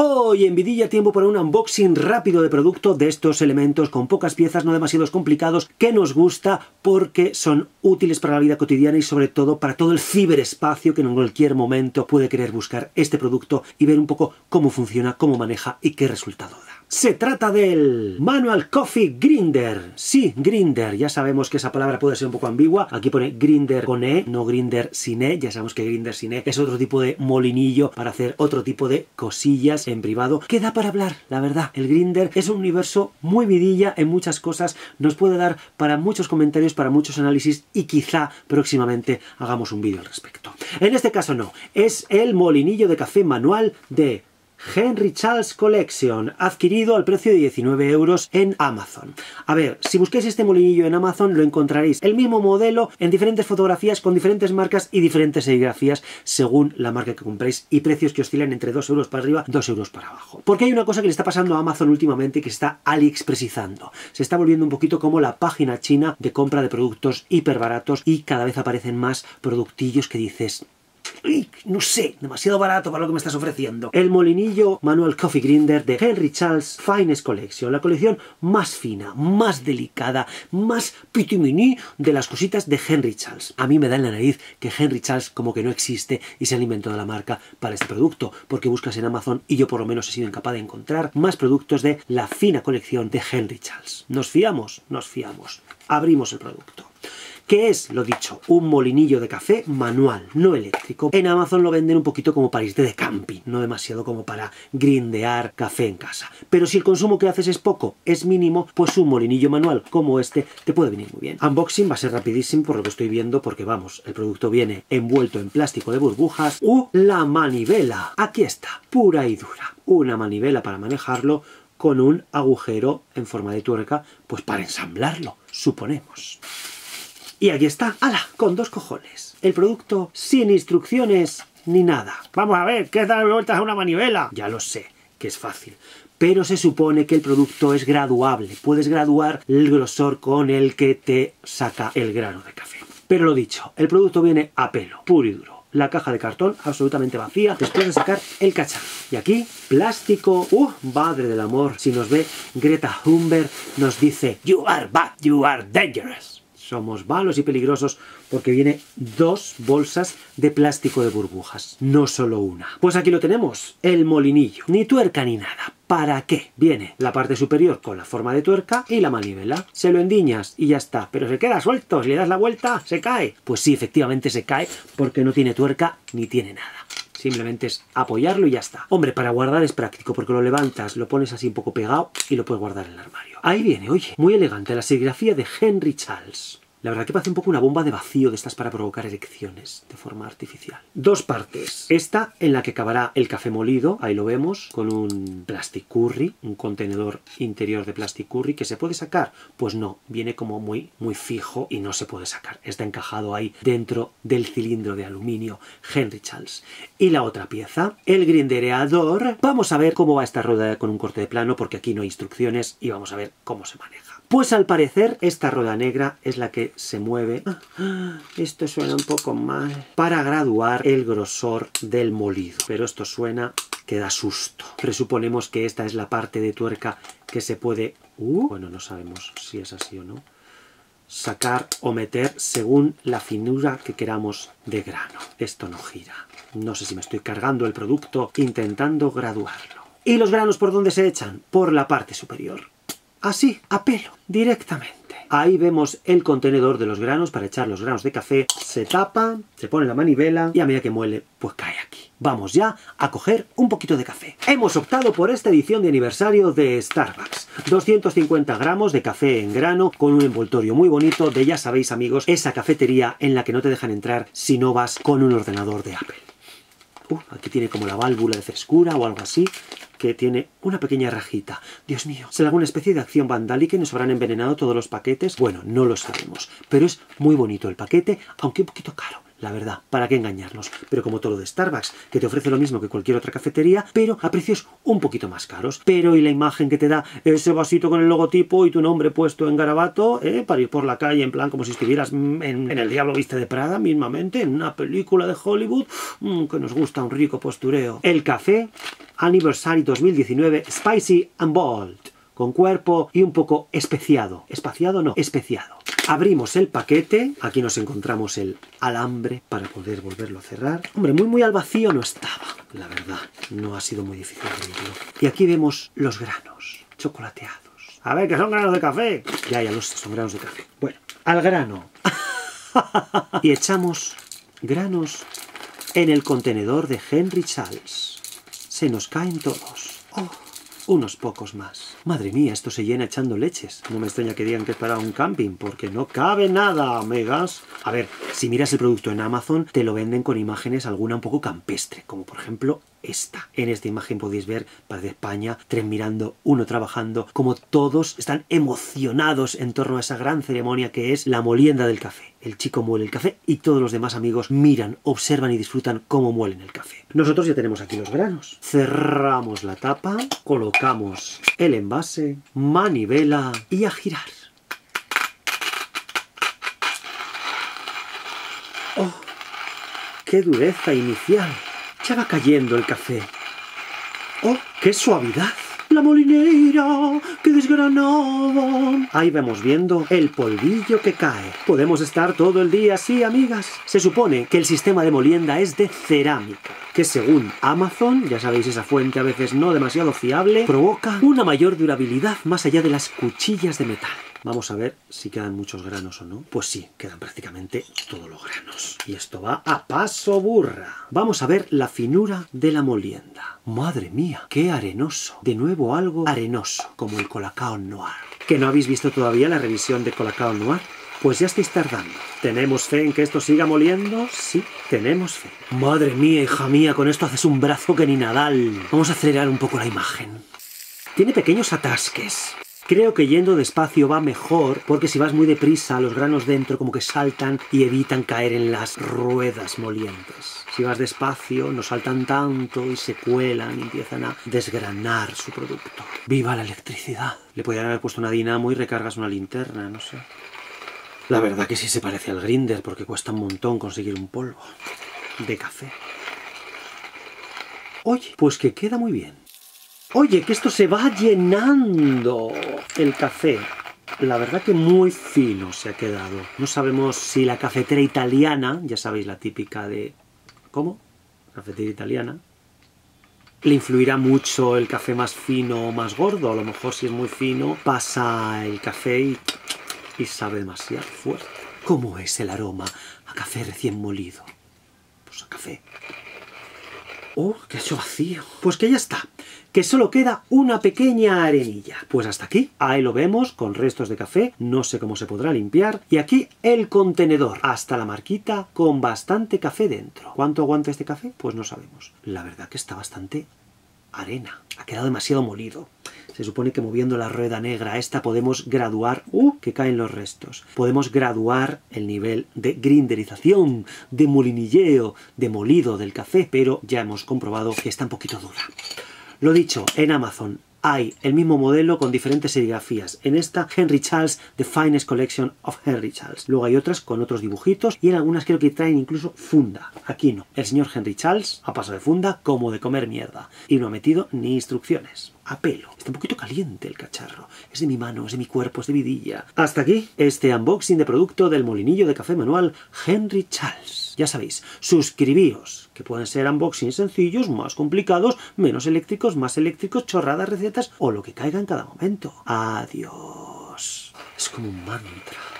Hoy en Vidilla tiempo para un unboxing rápido de producto de estos elementos con pocas piezas, no demasiados complicados, que nos gusta porque son útiles para la vida cotidiana y sobre todo para todo el ciberespacio que en cualquier momento puede querer buscar este producto y ver un poco cómo funciona, cómo maneja y qué resultado da. Se trata del Manual Coffee Grinder. Sí, grinder. Ya sabemos que esa palabra puede ser un poco ambigua. Aquí pone grinder con E, no grinder sin E. Ya sabemos que grinder sin E es otro tipo de molinillo para hacer otro tipo de cosillas en privado. Que da para hablar, la verdad. El grinder es un universo muy vidilla en muchas cosas. Nos puede dar para muchos comentarios, para muchos análisis y quizá próximamente hagamos un vídeo al respecto. En este caso no. Es el molinillo de café manual de Henry Charles Collection, adquirido al precio de 19 € en Amazon. A ver, si busquéis este molinillo en Amazon lo encontraréis el mismo modelo en diferentes fotografías con diferentes marcas y diferentes serigrafías según la marca que compréis y precios que oscilan entre 2 € para arriba, 2 € para abajo. Porque hay una cosa que le está pasando a Amazon últimamente que se está aliexpresizando. Se está volviendo un poquito como la página china de compra de productos hiper baratos y cada vez aparecen más productillos que dices: no sé, demasiado barato para lo que me estás ofreciendo. El molinillo Manual Coffee Grinder de Henry Charles Finest Collection, la colección más fina, más delicada, más pitimini de las cositas de Henry Charles. A mí me da en la nariz que Henry Charles como que no existe y se han inventado la marca para este producto, porque buscas en Amazon y yo por lo menos he sido incapaz de encontrar más productos de la fina colección de Henry Charles. ¿Nos fiamos? Nos fiamos. Abrimos el producto. ¿Qué es? Lo dicho, un molinillo de café manual, no eléctrico. En Amazon lo venden un poquito como para irte de camping, no demasiado como para grindear café en casa. Pero si el consumo que haces es poco, es mínimo, pues un molinillo manual como este te puede venir muy bien. Unboxing va a ser rapidísimo por lo que estoy viendo, porque vamos, el producto viene envuelto en plástico de burbujas. La manivela, aquí está, pura y dura. Una manivela para manejarlo con un agujero en forma de tuerca, pues para ensamblarlo, suponemos. Y aquí está, ¡hala!, con 2 cojones. El producto sin instrucciones ni nada. Vamos a ver, ¿qué es dar vueltas a una manivela? Ya lo sé, que es fácil. Pero se supone que el producto es graduable. Puedes graduar el grosor con el que te saca el grano de café. Pero lo dicho, el producto viene a pelo, puro y duro. La caja de cartón absolutamente vacía después de sacar el cacharro. Y aquí, plástico. Madre del amor. Si nos ve Greta Thunberg, nos dice: "You are bad, you are dangerous". Somos malos y peligrosos porque viene 2 bolsas de plástico de burbujas, no solo una. Pues aquí lo tenemos, el molinillo. Ni tuerca ni nada. ¿Para qué? Viene la parte superior con la forma de tuerca y la manivela. Se lo endiñas y ya está, pero se queda suelto. Si le das la vuelta, se cae. Pues sí, efectivamente se cae porque no tiene tuerca ni tiene nada. Simplemente es apoyarlo y ya está. Hombre, para guardar es práctico porque lo levantas, lo pones así un poco pegado y lo puedes guardar en el armario. Ahí viene, oye, muy elegante la serigrafía de Henry Charles. La verdad que parece un poco una bomba de vacío de estas para provocar erecciones de forma artificial. 2 partes. Esta en la que acabará el café molido, ahí lo vemos, con un plastic curry, un contenedor interior de plastic curry que se puede sacar. Pues no, viene como muy fijo y no se puede sacar. Está encajado ahí dentro del cilindro de aluminio Henry Charles. Y la otra pieza, el grindereador. Vamos a ver cómo va esta rueda con un corte de plano porque aquí no hay instrucciones y vamos a ver cómo se maneja. Pues al parecer esta rueda negra es la que se mueve, esto suena un poco mal, para graduar el grosor del molido. Pero esto suena que da susto. Presuponemos que esta es la parte de tuerca que se puede, bueno, no sabemos si es así o no, sacar o meter según la finura que queramos de grano. Esto no gira. No sé si me estoy cargando el producto intentando graduarlo. ¿Y los granos por dónde se echan? Por la parte superior. Así, a pelo, directamente. Ahí vemos el contenedor de los granos para echar los granos de café. Se tapa, se pone la manivela y a medida que muele, pues cae aquí. Vamos ya a coger un poquito de café. Hemos optado por esta edición de aniversario de Starbucks. 250 gramos de café en grano con un envoltorio muy bonito de, ya sabéis amigos, esa cafetería en la que no te dejan entrar si no vas con un ordenador de Apple. Aquí tiene como la válvula de frescura o algo así, que tiene una pequeña rajita. Dios mío, ¿será alguna especie de acción vandálica y nos habrán envenenado todos los paquetes? Bueno, no lo sabemos, pero es muy bonito el paquete, aunque un poquito caro. la verdad, ¿para qué engañarnos? Pero como todo lo de Starbucks, que te ofrece lo mismo que cualquier otra cafetería, pero a precios un poquito más caros. Pero y la imagen que te da ese vasito con el logotipo y tu nombre puesto en garabato, para ir por la calle en plan como si estuvieras en El Diablo Viste de Prada mismamente, en una película de Hollywood, que nos gusta un rico postureo. El café Anniversary 2019 Spicy and Bold, con cuerpo y un poco especiado. ¿Espaciado? No, especiado. Abrimos el paquete, aquí nos encontramos el alambre para poder volverlo a cerrar. Hombre, muy al vacío no estaba, la verdad, no ha sido muy difícil abrirlo. Y aquí vemos los granos chocolateados. A ver, que son granos de café. Ya lo sé, son granos de café. Bueno, al grano. Y echamos granos en el contenedor de Henry Charles. Se nos caen todos. ¡Oh! Unos pocos más. Madre mía, esto se llena echando leches. No me extraña que digan que es para un camping, porque no cabe nada, amigas. A ver, si miras el producto en Amazon, te lo venden con imágenes alguna un poco campestre, como por ejemplo esta. En esta imagen podéis ver, para de España, 3 mirando, 1 trabajando, como todos están emocionados en torno a esa gran ceremonia que es la molienda del café. El chico muele el café y todos los demás amigos miran, observan y disfrutan cómo muelen el café. Nosotros ya tenemos aquí los granos. Cerramos la tapa, colocamos el envase, manivela y a girar. ¡Oh! ¡Qué dureza inicial! Ya va cayendo el café. ¡Oh! ¡Qué suavidad! La molinera que desgranaba. Ahí vamos viendo el polvillo que cae. Podemos estar todo el día así, amigas. Se supone que el sistema de molienda es de cerámica, que según Amazon, ya sabéis, esa fuente a veces no demasiado fiable, provoca una mayor durabilidad más allá de las cuchillas de metal. Vamos a ver si quedan muchos granos o no. Pues sí, quedan prácticamente todos los granos. Y esto va a paso burra. Vamos a ver la finura de la molienda. ¡Madre mía! ¡Qué arenoso! De nuevo algo arenoso, como el Colacao Noir. ¿Que no habéis visto todavía la revisión de Colacao Noir? Pues ya estáis tardando. ¿Tenemos fe en que esto siga moliendo? Sí, tenemos fe. ¡Madre mía, hija mía! Con esto haces un brazo que ni Nadal. Vamos a acelerar un poco la imagen. Tiene pequeños atasques. Creo que yendo despacio va mejor, porque si vas muy deprisa, los granos dentro como que saltan y evitan caer en las ruedas molientes. Si vas despacio, no saltan tanto y se cuelan y empiezan a desgranar su producto. ¡Viva la electricidad! Le podrían haber puesto una dinamo y recargas una linterna, no sé. La verdad que sí se parece al grinder, porque cuesta un montón conseguir un polvo de café. Oye, pues que queda muy bien. Oye, que esto se va llenando el café. La verdad que muy fino se ha quedado. No sabemos si la cafetera italiana, ya sabéis la típica de... ¿Cómo? Cafetera italiana. Le influirá mucho el café más fino o más gordo. A lo mejor si es muy fino pasa el café y sabe demasiado fuerte. ¿Cómo es el aroma a café recién molido? Pues a café. ¡Oh, que ha hecho vacío! Pues que ya está, que solo queda una pequeña arenilla. Pues hasta aquí, ahí lo vemos, con restos de café, no sé cómo se podrá limpiar. Y aquí el contenedor, hasta la marquita, con bastante café dentro. ¿Cuánto aguanta este café? Pues no sabemos. La verdad que está bastante arena, ha quedado demasiado molido. Se supone que moviendo la rueda negra esta podemos graduar, que caen los restos. Podemos graduar el nivel de grinderización, de molinilleo, de molido del café, pero ya hemos comprobado que está un poquito dura. Lo dicho, en Amazon hay el mismo modelo con diferentes serigrafías. En esta, Henry Charles, The Finest Collection of Henry Charles. Luego hay otras con otros dibujitos y en algunas creo que traen incluso funda. Aquí no. El señor Henry Charles ha pasado de funda como de comer mierda. Y no ha metido ni instrucciones. A pelo. Está un poquito caliente el cacharro. Es de mi mano, es de mi cuerpo, es de vidilla. Hasta aquí este unboxing de producto del molinillo de café manual Henry Charles. Ya sabéis, suscribíos, que pueden ser unboxings sencillos, más complicados, menos eléctricos, más eléctricos, chorradas, recetas o lo que caiga en cada momento. Adiós. Es como un mantra.